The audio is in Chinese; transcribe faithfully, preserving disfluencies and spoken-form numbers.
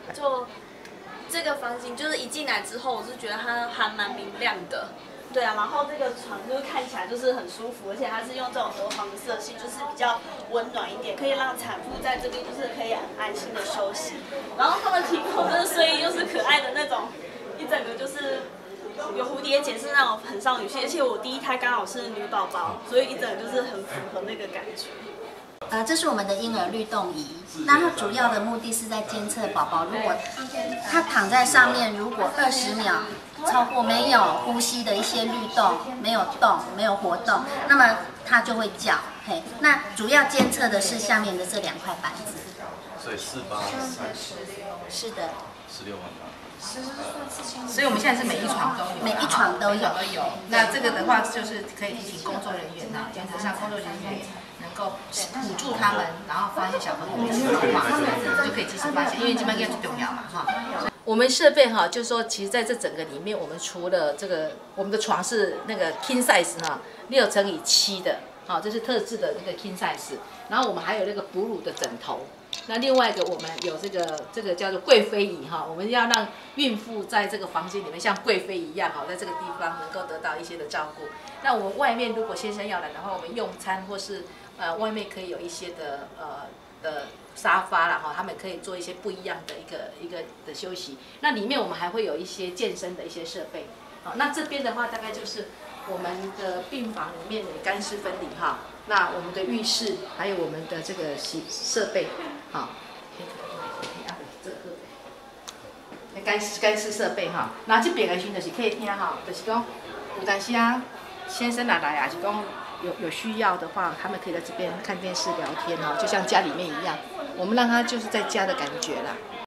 就这个房型，就是一进来之后，我是觉得它还蛮明亮的。对啊，然后这个床就是看起来就是很舒服，而且它是用这种鹅黄的色系，就是比较温暖一点，可以让产妇在这边就是可以很安心的休息。然后他们提供的睡衣又是可爱的那种，一整个就是有蝴蝶结，是那种很少女系，而且我第一胎刚好是女宝宝，所以一整个就是很符合那个感觉。 呃，这是我们的婴儿律动仪，那它主要的目的是在监测宝宝，如果他躺在上面，如果二十秒超过没有呼吸的一些律动，没有动，没有活动，那么它就会叫。嘿，那主要监测的是下面的这两块板子。 所以四八三十， 是的， 十六万八。 所以我们现在是每一床都有， 每一床都有都有。那这个的话，就是可以提醒工作人员呐，原则上工作人员能够辅助他们，然后发现小朋友的情况，就可以及时发现，因为这边应该最重要嘛，哈。我们设备哈，就是说，其实在这整个里面，我们除了这个，我们的床是那个 king size 哈，六乘以七的，好，这是特制的那个 king size。然后我们还有那个哺乳的枕头。那另外一个，我们有这个这个叫做贵妃椅哈，我们要让孕妇在这个房间里面像贵妃一样哈，在这个地方能够得到一些的照顾。那我们外面如果先生要来的话，我们用餐或是呃外面可以有一些的呃的沙发啦哈，他们可以做一些不一样的一个一个的休息。那里面我们还会有一些健身的一些设备。好，那这边的话大概就是我们的病房里面的干湿分离哈。那我们的浴室还有我们的这个洗设备，好，这个干干湿设备哈。那这边的时就是可以听哈，就是讲有当时啊，先生来来啊，是讲有有需要的话，他们可以在这边看电视聊天哈，就像家里面一样。我们让他就是在家的感觉啦。